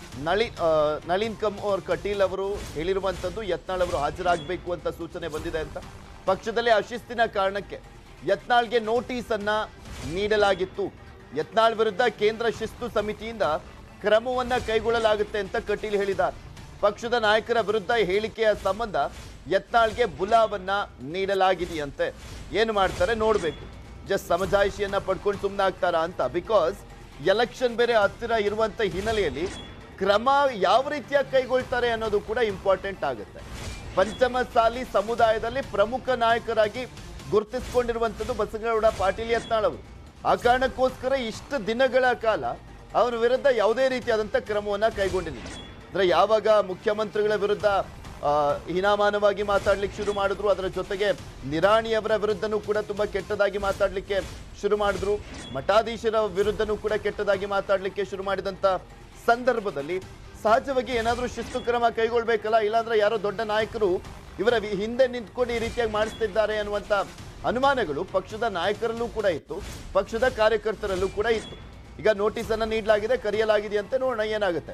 ನಳಿನ್ ಕುಮಾರ್ ಕಟೀಲ್ ಅವರು ಹೇಳಿರುವಂಥದ್ದು ಯತ್ನಾಳ್ ಅವರು ಹಾಜರಾಗಬೇಕು ಅಂತ ಸೂಚನೆ ಬಂದಿದೆ ಅಂತ. ಪಕ್ಷದಲ್ಲಿ ಅಶಿಸ್ತಿನ ಕಾರಣಕ್ಕೆ ಯತ್ನಾಳ್ಗೆ ನೋಟಿಸ್ ಅನ್ನ ನೀಡಲಾಗಿತ್ತು. ಯತ್ನಾಳ್ ವಿರುದ್ಧ ಕೇಂದ್ರ ಶಿಸ್ತು ಸಮಿತಿಯಿಂದ ಕ್ರಮವನ್ನ ಕೈಗೊಳ್ಳಲಾಗುತ್ತೆ ಅಂತ ಕಟೀಲ್ ಹೇಳಿದ್ದಾರೆ. ಪಕ್ಷದ ನಾಯಕರ ವಿರುದ್ಧ ಹೇಳಿಕೆಯ ಸಂಬಂಧ ಯತ್ನಾಳ್ಗೆ ಬುಲಾವನ್ನ ನೀಡಲಾಗಿದೆಯಂತೆ. ಏನು ಮಾಡ್ತಾರೆ ನೋಡ್ಬೇಕು. ಜಸ್ಟ್ ಸಮಜಾಯಿಷಿಯನ್ನ ಪಡ್ಕೊಂಡು ಸುಮ್ಮನೆ ಆಗ್ತಾರಾ ಅಂತ. ಬಿಕಾಸ್ ಎಲೆಕ್ಷನ್ ಬೇರೆ ಹತ್ತಿರ ಇರುವಂತ ಹಿನ್ನೆಲೆಯಲ್ಲಿ ಕ್ರಮ ಯಾವ ರೀತಿಯಾಗಿ ಕೈಗೊಳ್ತಾರೆ ಅನ್ನೋದು ಕೂಡ ಇಂಪಾರ್ಟೆಂಟ್ ಆಗುತ್ತೆ. ಪಂಚಮಸಾಲಿ ಸಮುದಾಯದಲ್ಲಿ ಪ್ರಮುಖ ನಾಯಕರಾಗಿ ಗುರುತಿಸಿಕೊಂಡಿರುವಂಥದ್ದು ಬಸನಗೌಡ ಪಾಟೀಲ್ ಯತ್ನಾಳ್ ಅವರು. ಆ ಕಾರಣಕ್ಕೋಸ್ಕರ ಇಷ್ಟು ದಿನಗಳ ಕಾಲ ಅವರ ವಿರುದ್ಧ ಯಾವುದೇ ರೀತಿಯಾದಂಥ ಕ್ರಮವನ್ನ ಕೈಗೊಂಡಿಲ್ಲ. ಅಂದ್ರೆ ಯಾವಾಗ ಮುಖ್ಯಮಂತ್ರಿಗಳ ವಿರುದ್ಧ ಹೀನಾಮಾನವಾಗಿ ಮಾತಾಡ್ಲಿಕ್ಕೆ ಶುರು ಮಾಡಿದ್ರು, ಅದರ ಜೊತೆಗೆ ನಿರಾಣಿಯವರ ವಿರುದ್ಧನೂ ಕೂಡ ತುಂಬಾ ಕೆಟ್ಟದಾಗಿ ಮಾತಾಡ್ಲಿಕ್ಕೆ ಶುರು ಮಾಡಿದ್ರು, ಮಠಾಧೀಶರ ವಿರುದ್ಧನೂ ಕೂಡ ಕೆಟ್ಟದಾಗಿ ಮಾತಾಡ್ಲಿಕ್ಕೆ ಶುರು ಮಾಡಿದಂತ ಸಂದರ್ಭದಲ್ಲಿ ಸಹಜವಾಗಿ ಏನಾದರೂ ಶಿಸ್ತು ಕ್ರಮ ಕೈಗೊಳ್ಬೇಕಲ್ಲ. ಇಲ್ಲಾಂದ್ರೆ ಯಾರೋ ದೊಡ್ಡ ನಾಯಕರು ಇವರ ಹಿಂದೆ ನಿಂತ್ಕೊಂಡು ಈ ರೀತಿಯಾಗಿ ಮಾಡಿಸ್ತಿದ್ದಾರೆ ಅನ್ನುವಂಥ ಅನುಮಾನಗಳು ಪಕ್ಷದ ನಾಯಕರಲ್ಲೂ ಕೂಡ ಇತ್ತು, ಪಕ್ಷದ ಕಾರ್ಯಕರ್ತರಲ್ಲೂ ಕೂಡ ಇತ್ತು. ಈಗ ನೋಟಿಸ್ ಅನ್ನ ನೀಡಲಾಗಿದೆ, ಕರೆಯಲಾಗಿದೆ ಅಂತ ನೋಡೋಣ ಏನಾಗುತ್ತೆ.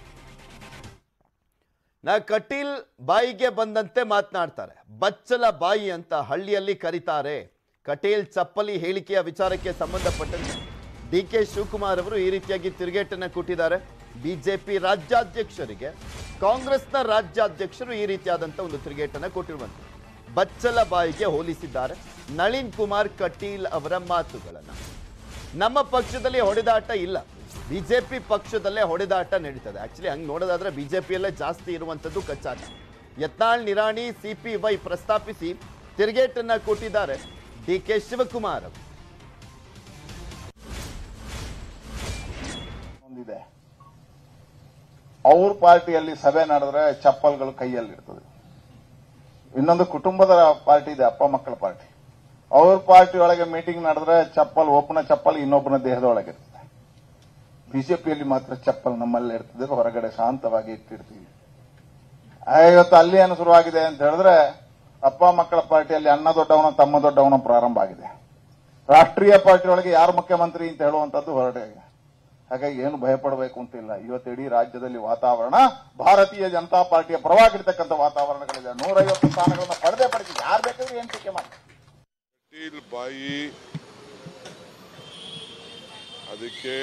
ಕಟೀಲ್ ಬಾಯಿಗೆ ಬಂದಂತೆ ಮಾತನಾಡ್ತಾರೆ. ಬಚ್ಚಲ ಬಾಯಿ ಅಂತ ಹಳ್ಳಿಯಲ್ಲಿ ಕರೀತಾರೆ. ಕಟೀಲ್ ಚಪ್ಪಲಿ ಹೇಳಿಕೆಯ ವಿಚಾರಕ್ಕೆ ಸಂಬಂಧಪಟ್ಟಂತೆ DK ಶಿವಕುಮಾರ್ ಅವರು ಈ ರೀತಿಯಾಗಿ ತಿರುಗೇಟನ್ನ ಕೊಟ್ಟಿದ್ದಾರೆ. ಬಿಜೆಪಿ ರಾಜ್ಯಾಧ್ಯಕ್ಷರಿಗೆ ಕಾಂಗ್ರೆಸ್ನ ರಾಜ್ಯಾಧ್ಯಕ್ಷರು ಈ ರೀತಿಯಾದಂಥ ಒಂದು ತಿರುಗೇಟನ್ನ ಕೊಟ್ಟಿರುವಂಥದ್ದು. ಬಚ್ಚಲ ಬಾಯಿಗೆ ಹೋಲಿಸಿದ್ದಾರೆ ನಳಿನ್ ಕುಮಾರ್ ಕಟೀಲ್ ಅವರ ಮಾತುಗಳನ್ನ. ನಮ್ಮ ಪಕ್ಷದಲ್ಲಿ ಹೊಡೆದಾಟ ಇಲ್ಲ, ಬಿಜೆಪಿ ಪಕ್ಷದಲ್ಲೇ ಹೊಡೆದಾಟ ನಡೀತದೆ. ಆಕ್ಚುಲಿ ಹಂಗೆ ನೋಡೋದಾದ್ರೆ ಬಿಜೆಪಿಯಲ್ಲೇ ಜಾಸ್ತಿ ಇರುವಂಥದ್ದು ಕಚ್ಚಾಟ. ಯತ್ನಾಳ್ ನಿರಾಣಿ CPY ಪ್ರಸ್ತಾಪಿಸಿ ತಿರುಗೇಟನ್ನ ಕೊಟ್ಟಿದ್ದಾರೆ DK ಶಿವಕುಮಾರ್ ಅವರು. ಅವ್ರ ಪಾರ್ಟಿಯಲ್ಲಿ ಸಭೆ ನಡೆದ್ರೆ ಚಪ್ಪಲ್ಗಳು ಕೈಯಲ್ಲಿ ಇರ್ತದೆ. ಇನ್ನೊಂದು ಕುಟುಂಬದ ಪಾರ್ಟಿ ಇದೆ, ಅಪ್ಪ ಮಕ್ಕಳ ಪಾರ್ಟಿ. ಅವ್ರ ಪಾರ್ಟಿ ಒಳಗೆ ಮೀಟಿಂಗ್ ನಡೆದ್ರೆ ಚಪ್ಪಲ್, ಒಬ್ಬನ ಚಪ್ಪಲ್ ಇನ್ನೊಬ್ಬನ ದೇಹದೊಳಗೆ ಇರ್ತದೆ. ಬಿಜೆಪಿಯಲ್ಲಿ ಮಾತ್ರ ಚಪ್ಪಲ್ ನಮ್ಮಲ್ಲೇ ಇರ್ತದೆ, ಹೊರಗಡೆ ಶಾಂತವಾಗಿ ಇಟ್ಟಿರ್ತೀವಿ. ಇವತ್ತು ಅಲ್ಲಿ ಏನು ಶುರುವಾಗಿದೆ ಅಂತ ಹೇಳಿದ್ರೆ, ಅಪ್ಪ ಮಕ್ಕಳ ಪಾರ್ಟಿಯಲ್ಲಿ ಅಣ್ಣ ದೊಡ್ಡವನ ತಮ್ಮ ದೊಡ್ಡವನ ಪ್ರಾರಂಭ ಆಗಿದೆ. ರಾಷ್ಟ್ರೀಯ ಪಾರ್ಟಿ ಒಳಗೆ ಯಾರು ಮುಖ್ಯಮಂತ್ರಿ ಅಂತ ಹೇಳುವಂತದ್ದು ಹೊರಟೆ. ಹಾಗಾಗಿ ಏನು ಭಯಪಡಬೇಕು ಅಂತಿಲ್ಲ. ಇವತ್ತು ಇಡೀ ರಾಜ್ಯದಲ್ಲಿ ವಾತಾವರಣ ಭಾರತೀಯ ಜನತಾ ಪಾರ್ಟಿಯ ಪರವಾಗಿರ್ತಕ್ಕಂಥ ವಾತಾವರಣಗಳಿದೆ. 150 ಸ್ಥಾನಗಳನ್ನ ಪಡೆದೇ ಪಡೆದಿದೆ. ಯಾರು ಬೇಕಾದ್ರೂ ಏನ್ ಟೀಕೆ ಮಾಡಿ. ಕಟೀಲ್ ಬಾಯಿ ಅದಕ್ಕೆ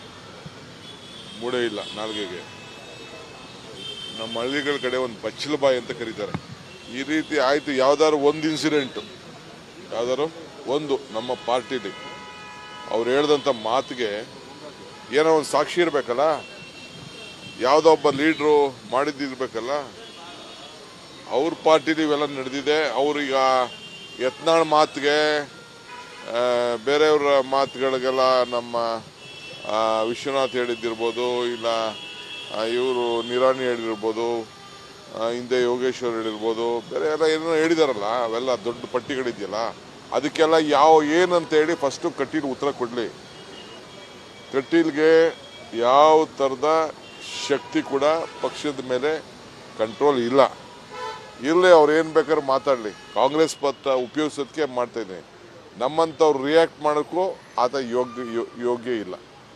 ಮೂಡೆ ಇಲ್ಲ ನಾಲ್ಗೆಗೆ. ನಮ್ಮ ಹಳ್ಳಿಗಳ ಕಡೆ ಒಂದು ಬಚ್ಚಲ ಬಾಯಿ ಅಂತ ಕರೀತಾರೆ. ಈ ರೀತಿ ಆಯ್ತು. ಯಾವ್ದಾದ್ರು ಒಂದು ಇನ್ಸಿಡೆಂಟ್, ಯಾವ್ದಾದ್ರು ಒಂದು ನಮ್ಮ ಪಾರ್ಟಿಲಿ ಅವ್ರು ಹೇಳ್ದಂತ ಮಾತಿಗೆ ಏನೋ ಒಂದು ಸಾಕ್ಷಿ ಇರಬೇಕಲ್ಲ, ಯಾವುದೋ ಒಬ್ಬ ಲೀಡ್ರು ಮಾಡಿದ್ದಿರ್ಬೇಕಲ್ಲ. ಅವ್ರ ಪಾರ್ಟಿಲಿ ಇವೆಲ್ಲ ನಡೆದಿದೆ. ಅವ್ರೀಗ ಯತ್ನಾಳ್ ಮಾತಿಗೆ ಬೇರೆಯವರ ಮಾತುಗಳಿಗೆಲ್ಲ ನಮ್ಮ ವಿಶ್ವನಾಥ್ ಹೇಳಿದ್ದಿರ್ಬೋದು, ಇಲ್ಲ ಇವರು ನಿರಾಣಿ ಹೇಳಿರ್ಬೋದು, ಹಿಂದೆ ಯೋಗೇಶ್ವರ್ ಹೇಳಿರ್ಬೋದು, ಬೇರೆ ಎಲ್ಲ ಏನೋ ಹೇಳಿದಾರಲ್ಲ, ಅವೆಲ್ಲ ದೊಡ್ಡ ಪಟ್ಟಿಗಳಿದೆಯಲ್ಲ, ಅದಕ್ಕೆಲ್ಲ ಏನಂತ ಹೇಳಿ ಫಸ್ಟು ಕಟೀಲ್ ಉತ್ತರ ಕೊಡಲಿ. ಕಟೀಲ್ಗೆ ಯಾವ ಥರದ ಶಕ್ತಿ ಕೂಡ ಪಕ್ಷದ ಮೇಲೆ ಕಂಟ್ರೋಲ್ ಇಲ್ಲ. ಇರಲಿ, ಅವ್ರು ಏನು ಬೇಕಾದ್ರೂ ಮಾತಾಡಲಿ. ಕಾಂಗ್ರೆಸ್ ಪತ್ತ ಉಪಯೋಗಿಸೋದಕ್ಕೆ ಮಾಡ್ತಾಯಿದ್ದೀನಿ. ನಮ್ಮಂಥವ್ರು ರಿಯಾಕ್ಟ್ ಮಾಡೋಕ್ಕೂ ಆತ ಯೋಗ್ಯ ಇಲ್ಲ.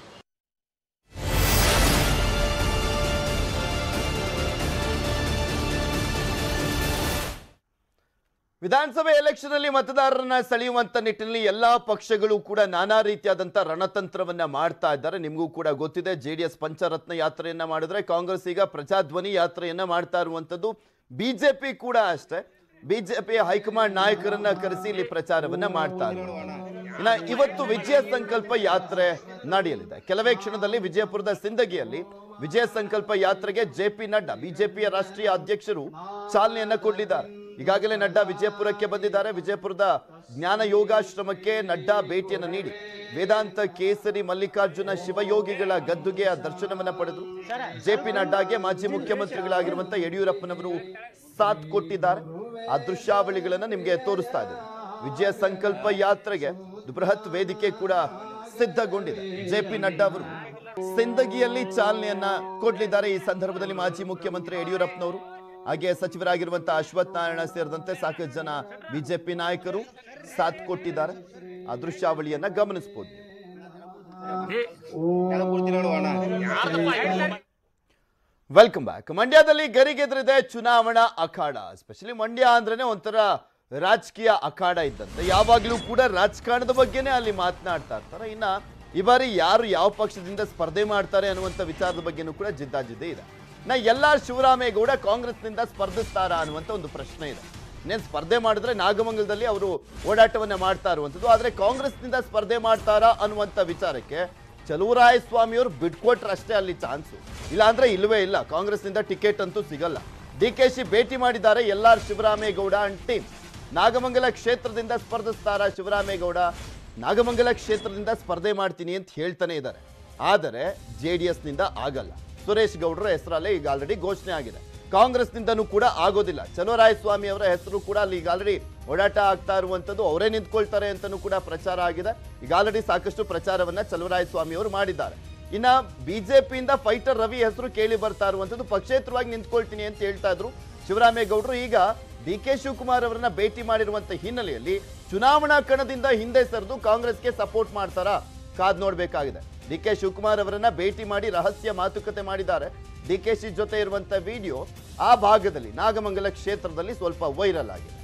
ವಿಧಾನಸಭೆ ಎಲೆಕ್ಷನ್ ಅಲ್ಲಿ ಮತದಾರರನ್ನ ಸೆಳೆಯುವಂತ ನಿಟ್ಟಿನಲ್ಲಿ ಎಲ್ಲಾ ಪಕ್ಷಗಳು ಕೂಡ ನಾನಾ ರೀತಿಯಾದಂತ ರಣತಂತ್ರವನ್ನ ಮಾಡ್ತಾ ಇದ್ದಾರೆ. ನಿಮಗೂ ಕೂಡ ಗೊತ್ತಿದೆ, ಜೆಡಿಎಸ್ ಪಂಚರತ್ನ ಯಾತ್ರೆಯನ್ನ ಮಾಡಿದ್ರೆ ಕಾಂಗ್ರೆಸ್ ಈಗ ಪ್ರಜಾಧ್ವನಿ ಯಾತ್ರೆಯನ್ನ ಮಾಡ್ತಾ ಇರುವಂತದ್ದು. ಬಿಜೆಪಿ ಕೂಡ ಅಷ್ಟೇ, ಬಿಜೆಪಿ ಹೈಕಮಾಂಡ್ ನಾಯಕರನ್ನ ಕರೆಸಿ ಇಲ್ಲಿ ಪ್ರಚಾರವನ್ನ ಮಾಡ್ತಾ ಇದ್ದಾರೆ. ಇನ್ನ ಇವತ್ತು ವಿಜಯ ಸಂಕಲ್ಪ ಯಾತ್ರೆ ನಡೆಯಲಿದೆ. ಕೆಲವೇ ಕ್ಷಣದಲ್ಲಿ ವಿಜಯಪುರದ ಸಿಂದಗಿಯಲ್ಲಿ ವಿಜಯ ಸಂಕಲ್ಪ ಯಾತ್ರೆಗೆ ಜೆಪಿ ನಡ್ಡಾ ಬಿಜೆಪಿಯ ರಾಷ್ಟ್ರೀಯ ಅಧ್ಯಕ್ಷರು ಚಾಲನೆಯನ್ನ ಕೊಡಲಿದ್ದಾರೆ. ಈಗಾಗಲೇ ನಡ್ಡಾ ವಿಜಯಪುರಕ್ಕೆ ಬಂದಿದ್ದಾರೆ. ವಿಜಯಪುರದ ಜ್ಞಾನ ಯೋಗಾಶ್ರಮಕ್ಕೆ ನಡ್ಡಾ ಭೇಟಿಯನ್ನು ನೀಡಿ ವೇದಾಂತ ಕೇಸರಿ ಮಲ್ಲಿಕಾರ್ಜುನ ಶಿವಯೋಗಿಗಳ ಗದ್ದುಗೆಯ ದರ್ಶನವನ್ನ ಪಡೆದರು. ಜೆಪಿ ನಡ್ಡಾಗೆ ಮಾಜಿ ಮುಖ್ಯಮಂತ್ರಿಗಳಾಗಿರುವಂತಹ ಯಡಿಯೂರಪ್ಪನವರು ಸಾಥ್ ಕೊಟ್ಟಿದ್ದಾರೆ. ಆ ದೃಶ್ಯಾವಳಿಗಳನ್ನ ನಿಮ್ಗೆ ತೋರಿಸ್ತಾ ಇದ್ದೇವೆ. ವಿಜಯ ಸಂಕಲ್ಪ ಯಾತ್ರೆಗೆ ಬೃಹತ್ ವೇದಿಕೆ ಕೂಡ ಸಿದ್ಧಗೊಂಡಿದೆ. ಜೆಪಿ ನಡ್ಡಾ ಅವರು ಸಿಂದಗಿಯಲ್ಲಿ ಚಾಲನೆಯನ್ನ ಕೊಡಲಿದ್ದಾರೆ. ಈ ಸಂದರ್ಭದಲ್ಲಿ ಮಾಜಿ ಮುಖ್ಯಮಂತ್ರಿ ಯಡಿಯೂರಪ್ಪನವರು, ಹಾಗೆ ಸಚಿವರಾಗಿರುವಂತಹ ಅಶ್ವಥ್ ನಾರಾಯಣ ಸೇರಿದಂತೆ ಸಾಕಷ್ಟು ಜನ ಬಿಜೆಪಿ ನಾಯಕರು ಸಾಥ್ ಕೊಟ್ಟಿದ್ದಾರೆ. ಆ ದೃಶ್ಯಾವಳಿಯನ್ನ ಗಮನಿಸಬಹುದು. Welcome back. ಮಂಡ್ಯದಲ್ಲಿ ಗರಿಗೆದರಿದೆ ಚುನಾವಣಾ ಅಖಾಡ. ಸ್ಪೆಷಲಿ ಮಂಡ್ಯ ಅಂದ್ರೇನೆ ಒಂಥರ ರಾಜಕೀಯ ಅಖಾಡ ಇದ್ದಂತೆ. ಯಾವಾಗ್ಲೂ ಕೂಡ ರಾಜಕಾರಣದ ಬಗ್ಗೆನೇ ಅಲ್ಲಿ ಮಾತನಾಡ್ತಾ ಇರ್ತಾರೆ. ಇನ್ನ ಈ ಬಾರಿ ಯಾರು ಯಾವ ಪಕ್ಷದಿಂದ ಸ್ಪರ್ಧೆ ಮಾಡ್ತಾರೆ ಅನ್ನುವಂಥ ವಿಚಾರದ ಬಗ್ಗೆನೂ ಕೂಡ ಜಿದ್ದಾಜಿದ್ದೇ ಇದೆ. ಶಿವರಾಮೇಗೌಡ ಕಾಂಗ್ರೆಸ್ನಿಂದ ಸ್ಪರ್ಧಿಸ್ತಾರಾ ಅನ್ನುವಂಥ ಒಂದು ಪ್ರಶ್ನೆ ಇದೆ. ಇನ್ನೇನು ಸ್ಪರ್ಧೆ ಮಾಡಿದ್ರೆ ನಾಗಮಂಗಲದಲ್ಲಿ ಅವರು ಓಡಾಟವನ್ನ ಮಾಡ್ತಾ ಇರುವಂಥದ್ದು. ಆದರೆ ಕಾಂಗ್ರೆಸ್ನಿಂದ ಸ್ಪರ್ಧೆ ಮಾಡ್ತಾರಾ ಅನ್ನುವಂಥ ವಿಚಾರಕ್ಕೆ ಚಲುವರಾಯಸ್ವಾಮಿಯವರು ಬಿಟ್ಕೊಟ್ರಷ್ಟೇ ಅಲ್ಲಿ ಚಾನ್ಸು, ಇಲ್ಲ ಅಂದ್ರೆ ಇಲ್ಲವೇ ಇಲ್ಲ. ಕಾಂಗ್ರೆಸ್ನಿಂದ ಟಿಕೆಟ್ ಅಂತೂ ಸಿಗಲ್ಲ. ಡಿಕೆಶಿ ಭೇಟಿ ಮಾಡಿದ್ದಾರೆ ಶಿವರಾಮೇಗೌಡ ಅಂಡ್ ಟೀಮ್. ನಾಗಮಂಗಲ ಕ್ಷೇತ್ರದಿಂದ ಸ್ಪರ್ಧಿಸ್ತಾರಾ ಶಿವರಾಮೇಗೌಡ? ನಾಗಮಂಗಲ ಕ್ಷೇತ್ರದಿಂದ ಸ್ಪರ್ಧೆ ಮಾಡ್ತೀನಿ ಅಂತ ಹೇಳ್ತಾನೆ ಇದ್ದಾರೆ. ಆದರೆ ಜೆಡಿಎಸ್ನಿಂದ ಆಗಲ್ಲ. ಸುರೇಶ್ ಗೌಡರ ಹೆಸರಲ್ಲೇ ಈಗ ಆಲ್ರೆಡಿ ಘೋಷಣೆ ಆಗಿದೆ. ಕಾಂಗ್ರೆಸ್ನಿಂದನೂ ಕೂಡ ಆಗೋದಿಲ್ಲ. ಚಲುವರಾಯಸ್ವಾಮಿ ಅವರ ಹೆಸರು ಕೂಡ ಅಲ್ಲಿ ಈಗ ಆಲ್ರೆಡಿ ಓಡಾಟ ಆಗ್ತಾ ಇರುವಂಥದ್ದು. ಅವರೇ ನಿಂತ್ಕೊಳ್ತಾರೆ ಅಂತಲೂ ಕೂಡ ಪ್ರಚಾರ ಆಗಿದೆ. ಈಗ ಆಲ್ರೆಡಿ ಸಾಕಷ್ಟು ಪ್ರಚಾರವನ್ನ ಚಲುವರಾಯಸ್ವಾಮಿ ಅವರು ಮಾಡಿದ್ದಾರೆ. ಇನ್ನ ಬಿಜೆಪಿಯಿಂದ ಫೈಟರ್ ರವಿ ಹೆಸರು ಕೇಳಿ ಬರ್ತಾ ಇರುವಂಥದ್ದು. ಪಕ್ಷೇತರವಾಗಿ ನಿಂತ್ಕೊಳ್ತೀನಿ ಅಂತ ಹೇಳ್ತಾ ಇದ್ರು ಶಿವರಾಮೇಗೌಡರು. ಈಗ ಡಿ.ಕೆ. ಶಿವಕುಮಾರ್ ಅವರನ್ನ ಭೇಟಿ ಮಾಡಿರುವಂತ ಹಿನ್ನೆಲೆಯಲ್ಲಿ ಚುನಾವಣಾ ಕಣದಿಂದ ಹಿಂದೆ ಸರಿದು ಕಾಂಗ್ರೆಸ್ಗೆ ಸಪೋರ್ಟ್ ಮಾಡ್ತಾರಾ? ಕಾದ್ ನೋಡ್ಬೇಕಾಗಿದೆ. ಡಿ.ಕೆ. ಶಿವಕುಮಾರ್ ಅವರನ್ನ ಭೇಟಿ ಮಾಡಿ ರಹಸ್ಯ ಮಾತುಕತೆ ಮಾಡಿದ್ದಾರೆ. ಡಿ.ಕೆ.ಶಿ ಜೊತೆ ಇರುವಂತ ವಿಡಿಯೋ ಆ ಭಾಗದಲ್ಲಿ ನಾಗಮಂಗಲ ಕ್ಷೇತ್ರದಲ್ಲಿ ಸ್ವಲ್ಪ ವೈರಲ್ ಆಗಿದೆ.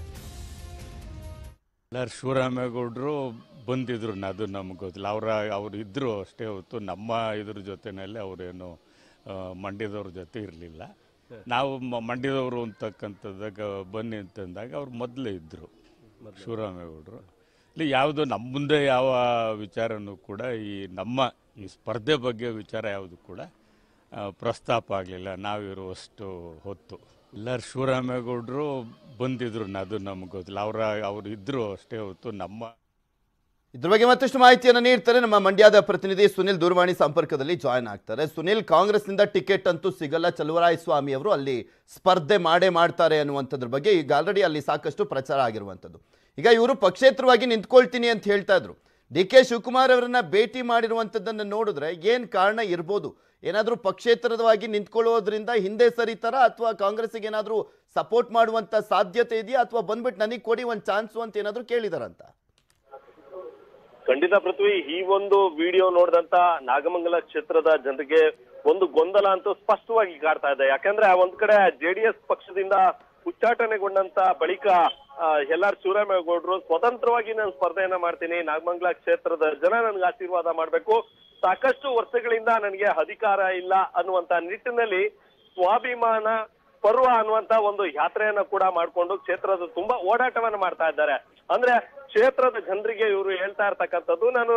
ಶಿವರಾಮೇಗೌಡರು ಬಂದಿದ್ರು, ಅದು ನಮ್ಗೆ ಗೊತ್ತಿಲ್ಲ. ಅವ್ರು ಇದ್ರು ಅಷ್ಟೇ ಹೊತ್ತು ನಮ್ಮ ಇದ್ರ ಜೊತೆಯಲ್ಲಿ ಅವರೇನು ಮಂಡ್ಯದವ್ರ ಜೊತೆ ಇರಲಿಲ್ಲ. ನಾವು ಮಂಡ್ಯದವರು ಅಂತಕ್ಕಂಥದ್ದಾಗ ಬನ್ನಿ ಅಂತಂದಾಗ ಅವ್ರು ಮೊದಲೇ ಇದ್ದರು ಶಿವರಾಮೇಗೌಡರು. ಇಲ್ಲಿ ಯಾವುದು ನಮ್ಮ ಮುಂದೆ ಯಾವ ವಿಚಾರನೂ ಕೂಡ ಈ ಸ್ಪರ್ಧೆ ಬಗ್ಗೆ ವಿಚಾರ ಯಾವುದು ಕೂಡ ಪ್ರಸ್ತಾಪ ಆಗಲಿಲ್ಲ ನಾವಿರುವಷ್ಟು ಹೊತ್ತು. ಶಿವರಾಮೇಗೌಡರು ಬಂದಿದ್ರು, ಅದು ನಮ್ಗೆ ಗೊತ್ತಿಲ್ಲ. ಅವ್ರು ಇದ್ರು ಅಷ್ಟೇ ಹೊತ್ತು ನಮ್ಮ ಇದ್ರ ಬಗ್ಗೆ ಮತ್ತಷ್ಟು ಮಾಹಿತಿಯನ್ನು ನೀಡ್ತಾರೆ ನಮ್ಮ ಮಂಡ್ಯದ ಪ್ರತಿನಿಧಿ ಸುನಿಲ್. ದೂರವಾಣಿ ಸಂಪರ್ಕದಲ್ಲಿ ಜಾಯ್ನ್ ಆಗ್ತಾರೆ. ಸುನಿಲ್, ಕಾಂಗ್ರೆಸ್ನಿಂದ ಟಿಕೆಟ್ ಅಂತೂ ಸಿಗಲ್ಲ, ಚಲುವರಾಯಸ್ವಾಮಿ ಅವರು ಅಲ್ಲಿ ಸ್ಪರ್ಧೆ ಮಾಡ್ತಾರೆ ಅನ್ನುವಂಥದ್ರ ಬಗ್ಗೆ ಈಗ ಆಲ್ರೆಡಿ ಅಲ್ಲಿ ಸಾಕಷ್ಟು ಪ್ರಚಾರ ಆಗಿರುವಂಥದ್ದು. ಈಗ ಇವರು ಪಕ್ಷೇತರವಾಗಿ ನಿಂತ್ಕೊಳ್ತೀನಿ ಅಂತ ಹೇಳ್ತಾ ಇದ್ರು. ಡಿ.ಕೆ. ಶಿವಕುಮಾರ್ ಅವರನ್ನ ಭೇಟಿ ಮಾಡಿರುವಂಥದ್ದನ್ನು ನೋಡಿದ್ರೆ ಏನ್ ಕಾರಣ ಇರ್ಬೋದು? ಏನಾದರೂ ಪಕ್ಷೇತರವಾಗಿ ನಿಂತ್ಕೊಳ್ಳೋದ್ರಿಂದ ಹಿಂದೆ ಸರಿತಾರ, ಅಥವಾ ಕಾಂಗ್ರೆಸ್ಗೆ ಏನಾದರೂ ಸಪೋರ್ಟ್ ಮಾಡುವಂತ ಸಾಧ್ಯತೆ ಇದೆಯಾ, ಅಥವಾ ಬಂದ್ಬಿಟ್ಟು ನನಗೆ ಕೊಡಿ ಒಂದು ಚಾನ್ಸು ಅಂತ ಏನಾದರೂ ಕೇಳಿದಾರಂತ? ಖಂಡಿತ ಪೃಥ್ವಿ, ಈ ಒಂದು ವಿಡಿಯೋ ನೋಡಿದಂತ ನಾಗಮಂಗಲ ಕ್ಷೇತ್ರದ ಜನರಿಗೆ ಒಂದು ಗೊಂದಲ ಅಂತೂ ಸ್ಪಷ್ಟವಾಗಿ ಕಾಡ್ತಾ ಇದೆ. ಯಾಕಂದ್ರೆ ಒಂದ್ ಕಡೆ ಜೆಡಿಎಸ್ ಪಕ್ಷದಿಂದ ಉಚ್ಚಾಟನೆಗೊಂಡಂತ ಬಳಿಕ ಶಿವರಾಮೇಗೌಡರು ಸ್ವತಂತ್ರವಾಗಿ ನಾನು ಸ್ಪರ್ಧೆಯನ್ನ ಮಾಡ್ತೀನಿ, ನಾಗಮಂಗಲ ಕ್ಷೇತ್ರದ ಜನ ನನ್ಗೆ ಆಶೀರ್ವಾದ ಮಾಡ್ಬೇಕು, ಸಾಕಷ್ಟು ವರ್ಷಗಳಿಂದ ನನಗೆ ಅಧಿಕಾರ ಇಲ್ಲ ಅನ್ನುವಂತ ನಿಟ್ಟಿನಲ್ಲಿ ಸ್ವಾಭಿಮಾನ ಪರ್ವ ಅನ್ನುವಂತ ಒಂದು ಯಾತ್ರೆಯನ್ನ ಕೂಡ ಮಾಡ್ಕೊಂಡು ಕ್ಷೇತ್ರದ ತುಂಬಾ ಓಡಾಟವನ್ನ ಮಾಡ್ತಾ ಇದ್ದಾರೆ. ಅಂದ್ರೆ ಕ್ಷೇತ್ರದ ಜನರಿಗೆ ಇವರು ಹೇಳ್ತಾ ಇರ್ತಕ್ಕಂಥದ್ದು, ನಾನು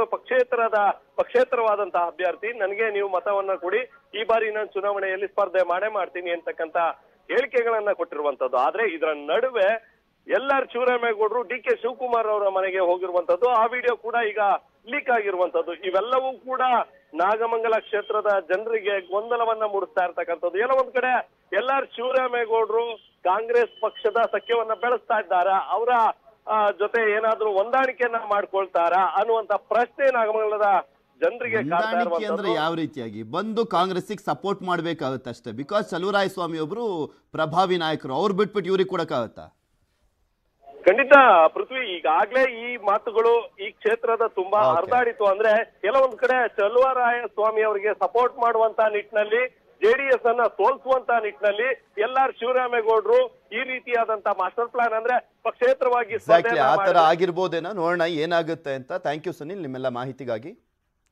ಪಕ್ಷೇತರವಾದಂತಹ ಅಭ್ಯರ್ಥಿ, ನನಗೆ ನೀವು ಮತವನ್ನ ಕೊಡಿ, ಈ ಬಾರಿ ನಾನು ಚುನಾವಣೆಯಲ್ಲಿ ಸ್ಪರ್ಧೆ ಮಾಡ್ತೀನಿ ಅಂತಕ್ಕಂತ ಹೇಳಿಕೆಗಳನ್ನ ಕೊಟ್ಟಿರುವಂತದ್ದು. ಆದ್ರೆ ಇದರ ನಡುವೆ ಎಲ್ಆರ್ ಶಿವರಾಮೇಗೌಡರು DK ಶಿವಕುಮಾರ್ ಅವರ ಮನೆಗೆ ಹೋಗಿರುವಂತದ್ದು, ಆ ವಿಡಿಯೋ ಕೂಡ ಈಗ ಲೀಕ್ ಆಗಿರುವಂತದ್ದು. ಇವೆಲ್ಲವೂ ಕೂಡ ನಾಗಮಂಗಲ ಕ್ಷೇತ್ರದ ಜನರಿಗೆ ಗೊಂದಲವನ್ನ ಮೂಡಿಸ್ತಾ ಇರ್ತಕ್ಕಂಥದ್ದು. ಎಲ್ಲ ಒಂದ್ ಕಡೆ ಎಲ್ಆರ್ ಶಿವರಾಮೇಗೌಡರು ಕಾಂಗ್ರೆಸ್ ಪಕ್ಷದ ಸಖ್ಯವನ್ನ ಬೆಳೆಸ್ತಾ ಇದ್ದಾರಾ, ಅವರ ಜೊತೆ ಏನಾದ್ರೂ ಹೊಂದಾಣಿಕೆಯನ್ನ ಮಾಡ್ಕೊಳ್ತಾರಾ ಅನ್ನುವಂತ ಪ್ರಶ್ನೆ ನಾಗಮಂಗಲದ ಜನರಿಗೆ ಕಾಡ್ತಾ ಅಂದ್ರೆ ಇರುವಂತದ್ದು. ಯಾವ ರೀತಿಯಾಗಿ ಬಂದು ಕಾಂಗ್ರೆಸ್ಸಿಗೆ ಸಪೋರ್ಟ್ ಮಾಡ್ಬೇಕಾಗುತ್ತೆ ಅಷ್ಟೇ, ಬಿಕಾಸ್ ಚಲುವರಾಯ ಸ್ವಾಮಿ ಒಬ್ರು ಪ್ರಭಾವಿ ನಾಯಕರು, ಅವ್ರು ಬಿಟ್ಬಿಟ್ಟು ಇವ್ರಿಗೆ ಕೊಡಕ್ಕಾಗತ್ತಾ? ಖಂಡಿತ ಪೃಥ್ವಿ, ಈಗಾಗ್ಲೇ ಈ ಮಾತುಗಳು ಈ ಕ್ಷೇತ್ರದ ತುಂಬಾ ಹರಿದಾಡಿತು. ಅಂದ್ರೆ ಕೆಲವೊಂದ್ ಕಡೆ ಚಲುವರಾಯ ಸ್ವಾಮಿ ಅವರಿಗೆ ಸಪೋರ್ಟ್ ಮಾಡುವಂತ ನಿಟ್ಟಿನಲ್ಲಿ, JDS ಅನ್ನ ಸೋಲಿಸುವಂತ ನಿಟ್ಟಿನಲ್ಲಿ ಎಲ್ಆರ್ ಶಿವರಾಮೇಗೌಡರು ಈ ರೀತಿಯಾದಂತ ಮಾಸ್ಟರ್ ಪ್ಲಾನ್ ಅಂದ್ರೆ ಪಕ್ಷೇತರವಾಗಿ ಆ ತರ ಆಗಿರ್ಬೋದೇನೋ, ನೋಡೋಣ ಏನಾಗುತ್ತೆ ಅಂತ. ಥ್ಯಾಂಕ್ ಯು ಸುನಿಲ್ ನಿಮ್ಮೆಲ್ಲ ಮಾಹಿತಿಗಾಗಿ.